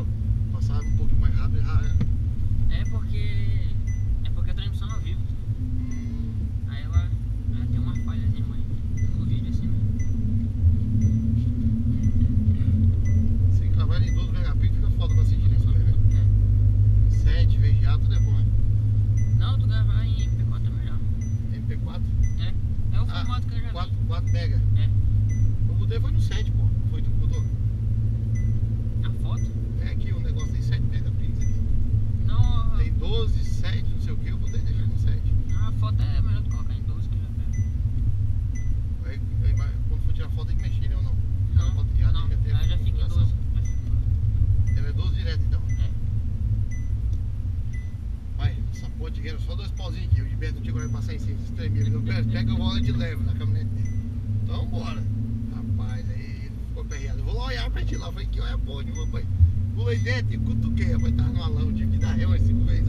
passar um pouco mais rápido já. É porque a transmissão é ao vivo. Aí ela tem uma falhazinha, mas no vídeo assim mesmo. Se gravar em 12 megapixels fica foda pra assistir nesse coisa, né? 7, VGA, tudo é bom, né? Não, tu gravar em MP4 é melhor. MP4? É o formato que eu já vi. 4 mega? É. Eu botei foi no 7, pô. Foi tu que botou? A foto? É aqui, o negócio tem 7 megapixels aqui. Não, Tem 12, 7, não sei o que, eu botei deixando no 7. a foto é melhor tu colocar em 12 que já pega. Aí quando for tirar foto tem que mexer, né ou não? Não, Já não, tem aí já fica em configuração. 12. Já fica em 12. Ele é 12 direto então. É. Vai, essa ponte aqui era só 2 pauzinhos aqui. O Gilberto tinha que passar em cima, se tremia. Ele pega o volante e leva na caminhonete dele. Então bora. Rapaz, aí ele ficou aperreado. Eu vou lá olhar pra ti lá. Eu falei, que olha a ponte, papai. Pulei dentro e cutuquei, rapaz. Tava numa lama, tive que dar ré umas 5 vezes.